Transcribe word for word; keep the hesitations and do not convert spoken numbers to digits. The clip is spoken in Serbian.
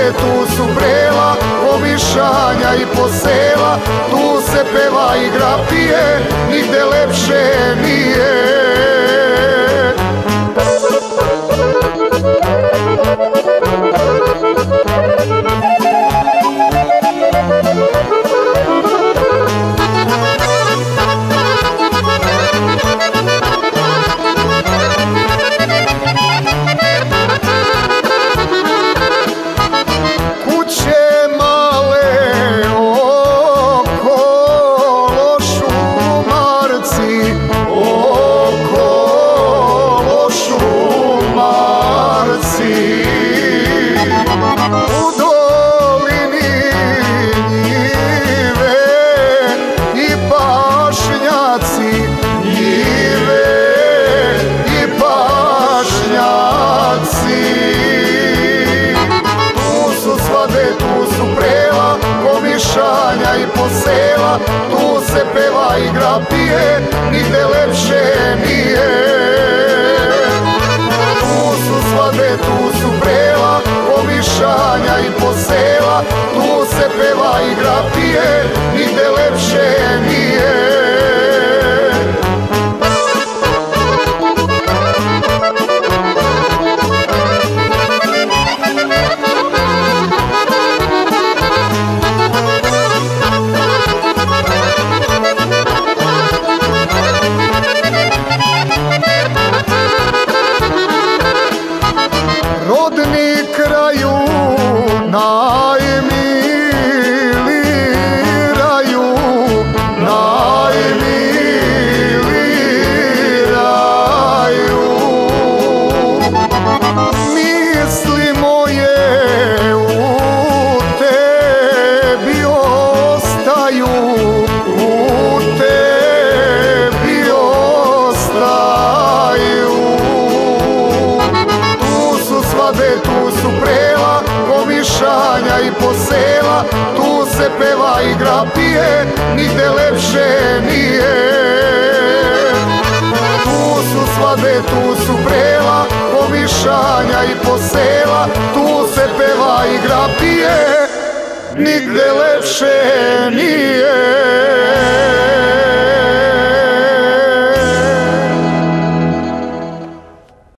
svade, tu su brela, pomišanja i posela, tu se peva, igra, pije, nigde lepše nije. I posela, tu se peva, igra, pije, nigde lepše nije. Tu su svadbe, tu su brela, pomišanja i posela, tu se peva, igra, pije, nigde lepše nije. Rodni kraju, najmiliji raju, najmiliji raju. Misli moje u tebi ostaju, u tebi ostaju. Tu su prela, pomišanja i posela, tu se peva, igra, pije, nigde lepše nije. Tu su svadbe, tu su prela, pomišanja i posela, tu se peva, igra, pije, nigde lepše nije.